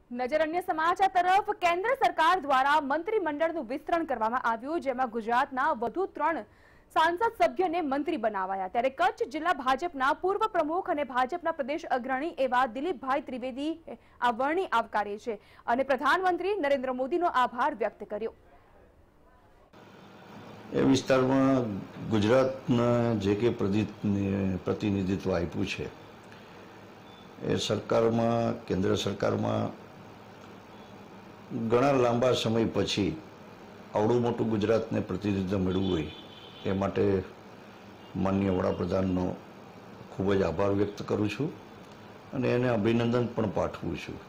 નજર અન્ય સમાચાર તરફ કેન્દ્ર સરકાર દ્વારા મંત્રીમંડળનું વિસ્તરણ કરવામાં આવ્યું, જેમાં ગુજરાતના વધુ 3 સાંસદ સભ્યને મંત્રી બનાવાયા। ત્યારે કચ્છ જિલ્લા ભાજપના પૂર્વ પ્રમુખ અને ભાજપના પ્રદેશ અગ્રણી એવા દિલીપભાઈ ત્રિવેદી આ વરણી આવકારે છે અને પ્રધાનમંત્રી નરેન્દ્ર મોદીનો આભાર વ્યક્ત કર્યો। એ વિસ્તારમાં ગુજરાતના જે કે પ્રતિનિધિત્વ આપ્યું છે એ સરકારમાં, કેન્દ્ર સરકારમાં ઘણા લાંબા સમય પછી આવડું મોટું ગુજરાતને પ્રતિનિધિત્વ મળ્યું હોય એ માટે માનનીય વડાપ્રધાનનો ખૂબ જ આભાર વ્યક્ત કરું છું અને એને અભિનંદન પણ પાઠવું છું।